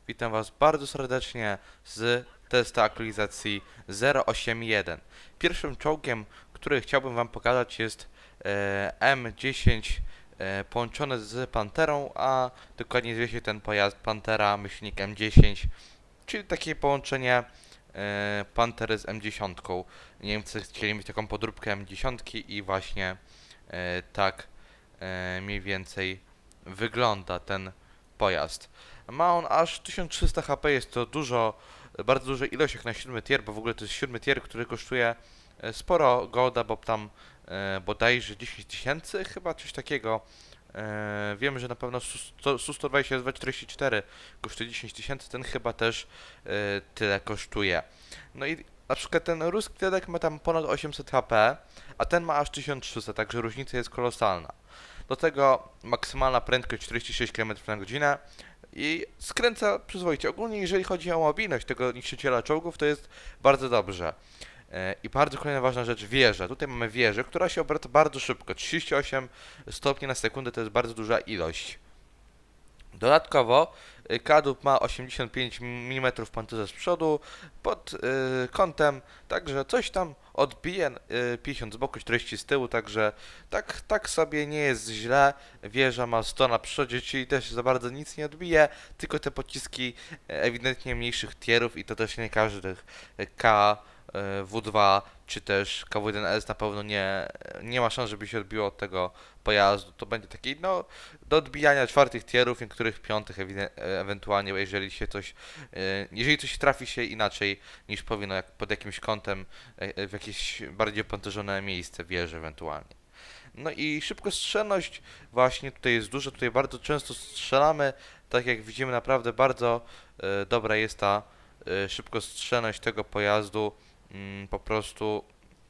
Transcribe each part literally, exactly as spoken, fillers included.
Witam Was bardzo serdecznie z testu aktualizacji zero osiem jeden. Pierwszym czołgiem, który chciałbym Wam pokazać, jest e, M dziesięć e, połączony z Panterą, a dokładnie zwie się ten pojazd Pantera myślnik M dziesięć, czyli takie połączenie e, Pantery z M dziesięć. Niemcy chcieli mieć taką podróbkę M dziesięć i właśnie e, tak e, mniej więcej wygląda ten pojazd. Ma on aż tysiąc trzysta H P, jest to dużo, bardzo duża ilość jak na siódmy tier, bo w ogóle to jest siódmy tier, który kosztuje e, sporo golda, bo tam e, bodajże dziesięć tysięcy, chyba coś takiego. E, wiemy, że na pewno S U sto dwadzieścia dwa czterdzieści cztery kosztuje dziesięć tysięcy, ten chyba też e, tyle kosztuje. No i na przykład ten ruski Tedek ma tam ponad osiemset H P, a ten ma aż tysiąc trzysta, także różnica jest kolosalna. Do tego maksymalna prędkość czterdzieści sześć kilometrów na godzinę i skręca przyzwoicie. Ogólnie jeżeli chodzi o mobilność tego niszczyciela czołgów, to jest bardzo dobrze. E, I bardzo kolejna ważna rzecz, wieża. Tutaj mamy wieżę, która się obraca bardzo szybko. trzydzieści osiem stopni na sekundę to jest bardzo duża ilość. Dodatkowo y, kadłub ma osiemdziesiąt pięć milimetrów pancerza z przodu pod y, kątem, także coś tam odbije, y, pięćdziesiąt z boku, czterdzieści z tyłu, także tak, tak sobie nie jest źle. Wieża ma sto na przodzie, czyli też za bardzo nic nie odbije, tylko te pociski y, ewidentnie mniejszych tierów i to też nie każdych y, K, y, W dwa czy też K W jeden S na pewno nie, nie ma szans, żeby się odbiło od tego pojazdu. To będzie taki, no, do odbijania czwartych tierów, niektórych piątych ewentualnie, jeżeli się coś, jeżeli coś trafi się inaczej niż powinno, jak pod jakimś kątem w jakieś bardziej opancerzone miejsce wieży ewentualnie. No i szybkostrzelność właśnie tutaj jest duża, tutaj bardzo często strzelamy, tak jak widzimy naprawdę bardzo e, dobra jest ta e, szybkostrzelność tego pojazdu, mm, po prostu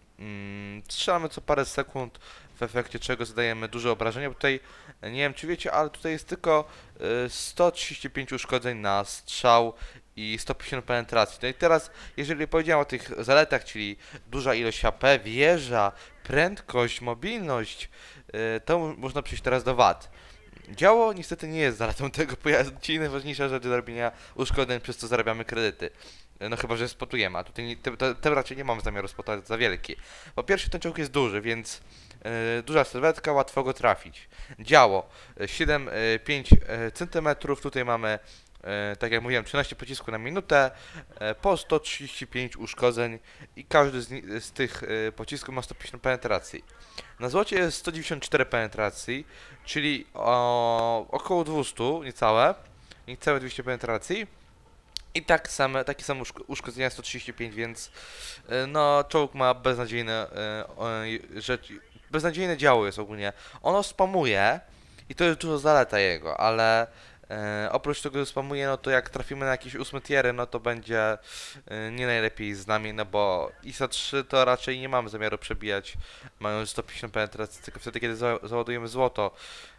mm, strzelamy co parę sekund, w efekcie czego zadajemy duże obrażenia, bo tutaj, nie wiem czy wiecie, ale tutaj jest tylko y, sto trzydzieści pięć uszkodzeń na strzał i sto pięćdziesiąt penetracji. No i teraz, jeżeli powiedziałem o tych zaletach, czyli duża ilość H P, wieża, prędkość, mobilność, y, to można przejść teraz do wad. Działo niestety nie jest zaletą tego pojazdu, czyli najważniejsza rzecz do robienia uszkodzeń, przez co zarabiamy kredyty. No chyba, że spotujemy, a tutaj nie, te, te, te raczej nie mam zamiaru spotować za wielki. Po pierwsze ten czołg jest duży, więc yy, duża sylwetka, łatwo go trafić. Działo siedem przecinek pięć centymetrów, tutaj mamy, yy, tak jak mówiłem, trzynaście pocisków na minutę, yy, po sto trzydzieści pięć uszkodzeń i każdy z, z tych yy, pocisków ma sto pięćdziesiąt penetracji. Na złocie jest sto dziewięćdziesiąt cztery penetracji, czyli o, około dwieście, niecałe, niecałe dwieście penetracji. I tak same, takie same uszko uszkodzenia sto trzydzieści pięć, więc y, no czołg ma beznadziejne y, rzecz, beznadziejne działo jest ogólnie. Ono spamuje i to jest dużo zaleta jego, ale y, oprócz tego, że spamuje, no to jak trafimy na jakieś ósme tiery, no to będzie y, nie najlepiej z nami, no bo I S A trzy to raczej nie mamy zamiaru przebijać, mając sto pięćdziesiąt penetracji, tylko wtedy kiedy za załadujemy złoto.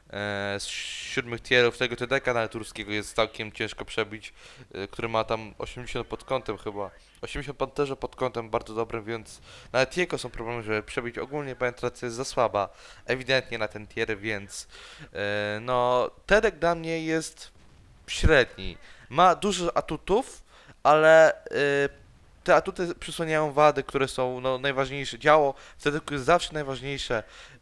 Z siódmych tierów tego T D K nawet turskiego jest całkiem ciężko przebić, który ma tam osiemdziesiąt pod kątem chyba. osiemdziesiąt panterze pod kątem bardzo dobrym, więc nawet jego są problemy, żeby przebić. Ogólnie penetracja jest za słaba, ewidentnie na ten tier, więc no T D K dla mnie jest średni. Ma dużo atutów, ale te atuty przysłaniają wady, które są no, najważniejsze. Działo wtedy jest zawsze najważniejsze.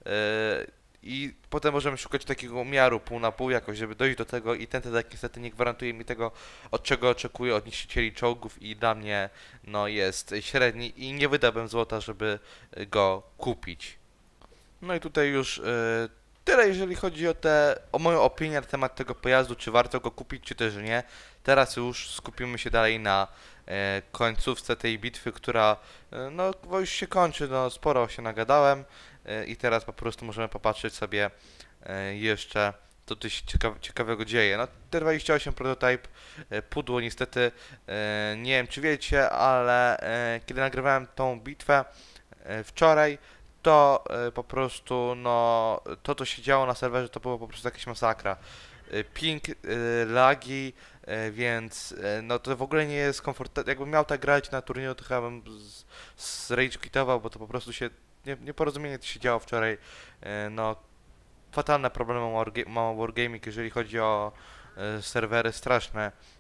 I potem możemy szukać takiego miaru pół na pół jakoś, żeby dojść do tego i ten T D K niestety nie gwarantuje mi tego, od czego oczekuję od niszczycieli czołgów i dla mnie no jest średni i nie wydałbym złota, żeby go kupić. No i tutaj już yy, tyle, jeżeli chodzi o te, o moją opinię na temat tego pojazdu, czy warto go kupić, czy też nie. Teraz już skupimy się dalej na e, końcówce tej bitwy, która e, no bo już się kończy, no sporo się nagadałem e, i teraz po prostu możemy popatrzeć sobie e, jeszcze, co tu się ciekawe, ciekawego dzieje. No T dwadzieścia osiem prototype, e, pudło niestety, e, nie wiem czy wiecie, ale e, kiedy nagrywałem tą bitwę e, wczoraj, to e, po prostu, no, to co się działo na serwerze to było po prostu jakaś masakra. E, ping, e, lagi, e, więc e, no to w ogóle nie jest komfortowe. Jakbym miał tak grać na turnieju, to chyba bym z, z rage quitował, bo to po prostu się, nie, nieporozumienie to się działo wczoraj. E, no, fatalne problemy ma Wargaming, jeżeli chodzi o e, serwery straszne.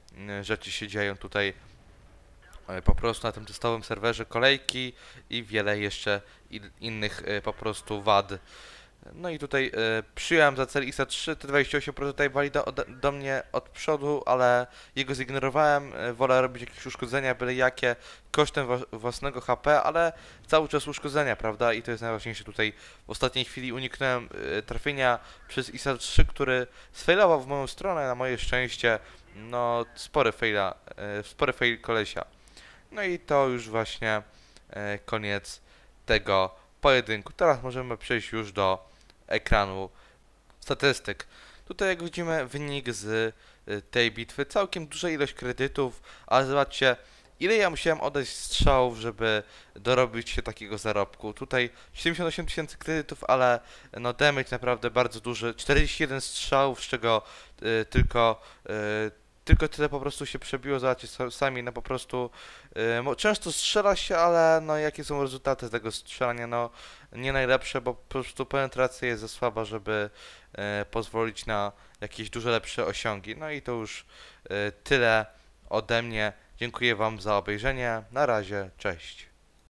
y, rzeczy się dzieją tutaj y, po prostu na tym testowym serwerze, kolejki i wiele jeszcze in, innych y, po prostu wad. No i tutaj y, przyjąłem za cel I S A trzy, T dwadzieścia osiem prototyp wali do, do, do mnie od przodu, ale jego zignorowałem. Y, wolę robić jakieś uszkodzenia, byle jakie, kosztem wa własnego H P, ale cały czas uszkodzenia, prawda? I to jest najważniejsze tutaj. W ostatniej chwili uniknąłem y, trafienia przez I S A trzy, który sfailował w moją stronę, na moje szczęście. No, spory faila, y, spory fail kolesia. No i to już właśnie y, koniec tego pojedynku. Teraz możemy przejść już do ekranu statystyk. Tutaj jak widzimy wynik z y, tej bitwy, całkiem duża ilość kredytów, ale zobaczcie ile ja musiałem oddać strzałów, żeby dorobić się takiego zarobku. Tutaj siedemdziesiąt osiem tysięcy kredytów, ale no damage naprawdę bardzo duży, czterdzieści jeden strzałów, z czego y, tylko y, tylko tyle po prostu się przebiło, zobaczcie sami, no po prostu y, często strzela się, ale no jakie są rezultaty tego strzelania, no nie najlepsze, bo po prostu penetracja jest za słaba, żeby e, pozwolić na jakieś dużo lepsze osiągi. No i to już e, tyle ode mnie. Dziękuję Wam za obejrzenie. Na razie, cześć.